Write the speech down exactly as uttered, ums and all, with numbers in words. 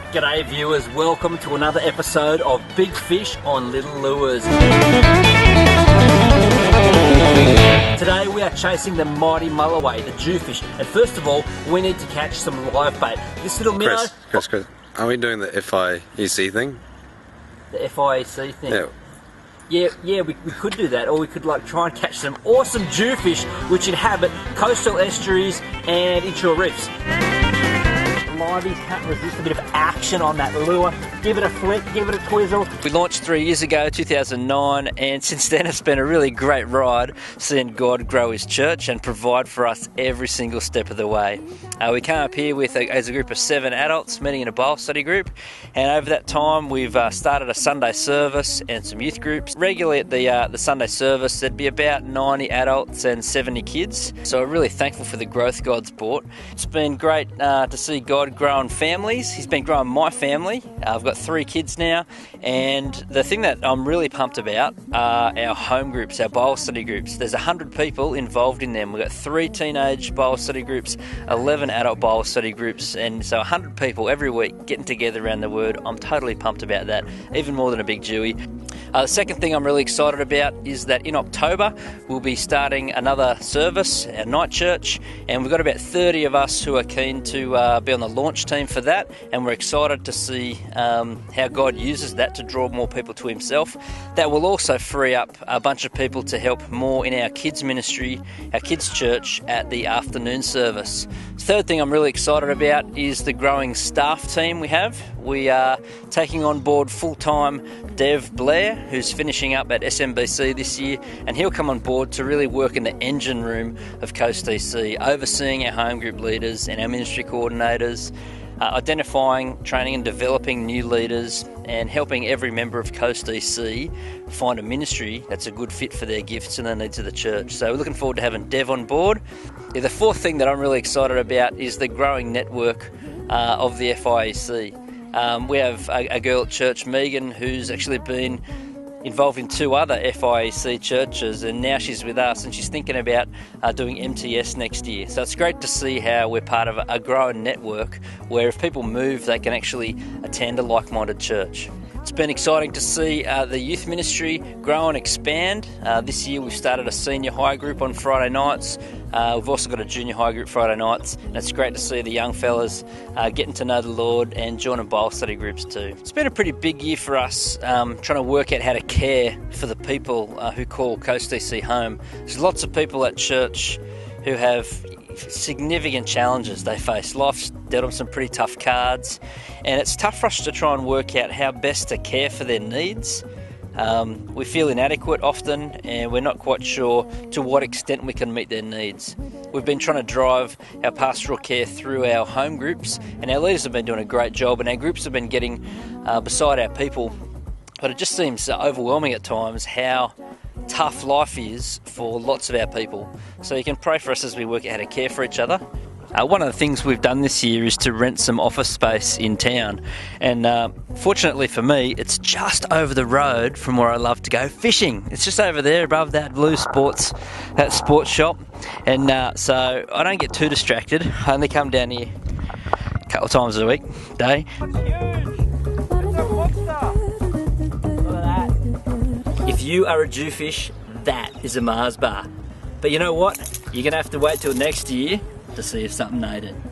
G'day viewers, welcome to another episode of Big Fish on Little Lures. Today we are chasing the mighty mulloway, the jewfish, and first of all we need to catch some live bait. This little minnow... Chris, Chris, Chris, are we doing the F I E C thing? The F I E C thing? Yeah. Yeah, yeah, we, we could do that, or we could like try and catch some awesome jewfish which inhabit coastal estuaries and inshore reefs. Liveys can't resist a bit of action on that lure. Give it a flick, give it a twizzle. We launched three years ago, two thousand nine, and since then it's been a really great ride seeing God grow His church and provide for us every single step of the way. Uh, we came up here with a, as a group of seven adults meeting in a Bible study group, and over that time we've uh, started a Sunday service and some youth groups. Regularly at the, uh, the Sunday service there'd be about ninety adults and seventy kids, so we're really thankful for the growth God's brought. It's been great uh, to see God growing families. He's been growing my family. Uh, I've got three kids now, and the thing that I'm really pumped about are our home groups, our Bible study groups. There's one hundred people involved in them. We've got three teenage Bible study groups, eleven adult Bible study groups, and so one hundred people every week getting together around the Word. I'm totally pumped about that, even more than a big Jewy. Uh, the second thing I'm really excited about is that in October we'll be starting another service, our night church, and we've got about thirty of us who are keen to uh, be on the launch team for that, and we're excited to see um, how God uses that to draw more people to Himself. That will also free up a bunch of people to help more in our kids ministry, our kids church at the afternoon service. Third thing I'm really excited about is the growing staff team we have. We are taking on board full-time Dev Blair, who's finishing up at S M B C this year, and he'll come on board to really work in the engine room of Coast D C, overseeing our home group leaders and our ministry coordinators, uh, identifying, training and developing new leaders, and helping every member of Coast D C find a ministry that's a good fit for their gifts and the needs of the church. So we're looking forward to having Dev on board. Yeah, the fourth thing that I'm really excited about is the growing network uh, of the F I E C. Um, we have a, a girl at church, Megan, who's actually been involved in two other F I E C churches, and now she's with us and she's thinking about uh, doing M T S next year. So it's great to see how we're part of a, a growing network where if people move they can actually attend a like-minded church. It's been exciting to see uh, the youth ministry grow and expand. Uh, this year we've started a senior high group on Friday nights. Uh, we've also got a junior high group Friday nights, and it's great to see the young fellas uh, getting to know the Lord and joining Bible study groups too. It's been a pretty big year for us, um, trying to work out how to care for the people uh, who call Coast D C home. There's lots of people at church who have significant challenges they face. Life's dealt them some pretty tough cards, and it's tough for us to try and work out how best to care for their needs. Um, we feel inadequate often, and we're not quite sure to what extent we can meet their needs. We've been trying to drive our pastoral care through our home groups, and our leaders have been doing a great job, and our groups have been getting uh, beside our people, but it just seems overwhelming at times how tough life is for lots of our people. So you can pray for us as we work out how to care for each other. Uh, one of the things we've done this year is to rent some office space in town, and uh, fortunately for me it's just over the road from where I love to go fishing. It's just over there above that blue sports that sports shop, and uh, so I don't get too distracted. I only come down here a couple of times a week day. That's huge! It's a Forster! Look at that. If you are a jewfish, that is a Mars bar. But you know what? You're going to have to wait till next year to see if something ate it.